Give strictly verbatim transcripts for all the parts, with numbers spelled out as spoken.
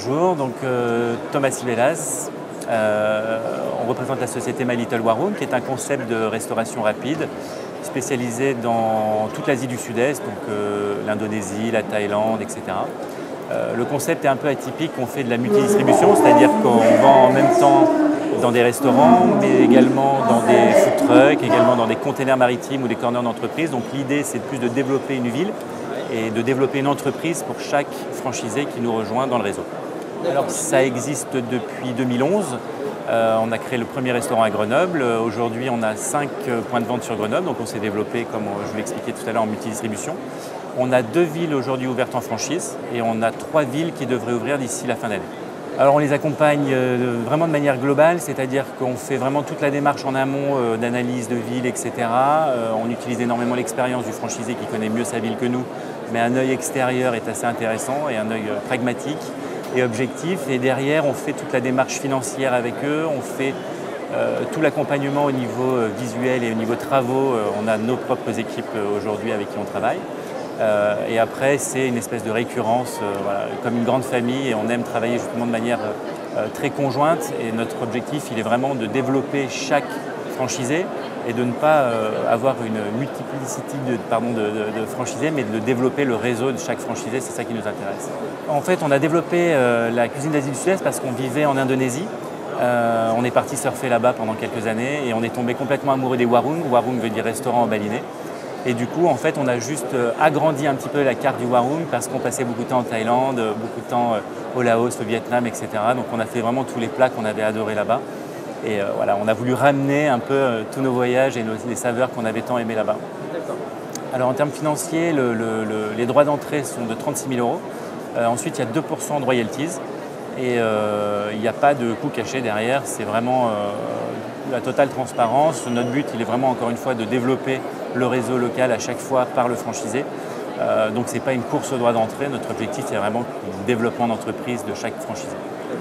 bonjour, donc euh, Thomas Sivelas. Euh, on représente la société My Little Warung, qui est un concept de restauration rapide spécialisé dans toute l'Asie du Sud-Est, donc euh, l'Indonésie, la Thaïlande, et cetera. Euh, le concept est un peu atypique, on fait de la multidistribution, c'est-à-dire qu'on vend en même temps dans des restaurants, mais également dans des food trucks, également dans des containers maritimes ou des corners d'entreprise. Donc l'idée, c'est plus de développer une ville et de développer une entreprise pour chaque franchisé qui nous rejoint dans le réseau. Alors ça existe depuis deux mille onze. Euh, on a créé le premier restaurant à Grenoble. Aujourd'hui, on a cinq points de vente sur Grenoble, donc on s'est développé, comme je vous l'expliquais tout à l'heure, en multidistribution. On a deux villes aujourd'hui ouvertes en franchise et on a trois villes qui devraient ouvrir d'ici la fin d'année. Alors on les accompagne vraiment de manière globale, c'est-à-dire qu'on fait vraiment toute la démarche en amont d'analyse de ville, et cetera. On utilise énormément l'expérience du franchisé qui connaît mieux sa ville que nous, mais un œil extérieur est assez intéressant et un œil pragmatique et objectif. Et derrière, on fait toute la démarche financière avec eux, on fait euh, tout l'accompagnement au niveau visuel et au niveau travaux. On a nos propres équipes aujourd'hui avec qui on travaille. Euh, et après, c'est une espèce de récurrence, euh, voilà, comme une grande famille, et on aime travailler justement de manière euh, très conjointe. Et notre objectif, il est vraiment de développer chaque franchisé et de ne pas euh, avoir une multiplicité de, pardon, de, de, de franchisés, mais de développer le réseau de chaque franchisé, c'est ça qui nous intéresse. En fait, on a développé euh, la cuisine d'Asie du Sud-Est parce qu'on vivait en Indonésie. Euh, on est parti surfer là-bas pendant quelques années et on est tombé complètement amoureux des warung. Warung veut dire restaurant en balinais. Et du coup, en fait, on a juste agrandi un petit peu la carte du warung parce qu'on passait beaucoup de temps en Thaïlande, beaucoup de temps au Laos, au Vietnam, et cetera. Donc on a fait vraiment tous les plats qu'on avait adorés là-bas. Et euh, voilà, on a voulu ramener un peu euh, tous nos voyages et nos, les saveurs qu'on avait tant aimés là-bas. Alors en termes financiers, le, le, le, les droits d'entrée sont de trente-six mille euros. Euh, ensuite, il y a deux pour cent de royalties. Et euh, il n'y a pas de coût caché derrière. C'est vraiment euh, la totale transparence. Notre but, il est vraiment, encore une fois, de développer le réseau local à chaque fois par le franchisé. Euh, donc ce n'est pas une course au droit d'entrée. Notre objectif, c'est vraiment le développement d'entreprise de chaque franchisé.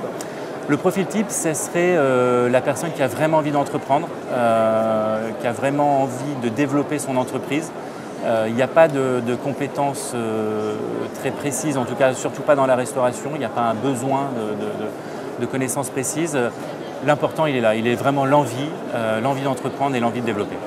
Le profil type, ce serait euh, la personne qui a vraiment envie d'entreprendre, euh, qui a vraiment envie de développer son entreprise. Il n'y a pas de, de compétences euh, très précises, en tout cas surtout pas dans la restauration. Il n'y a pas un besoin de, de, de, de connaissances précises. L'important, il est là. Il est vraiment l'envie, euh, l'envie d'entreprendre et l'envie de développer.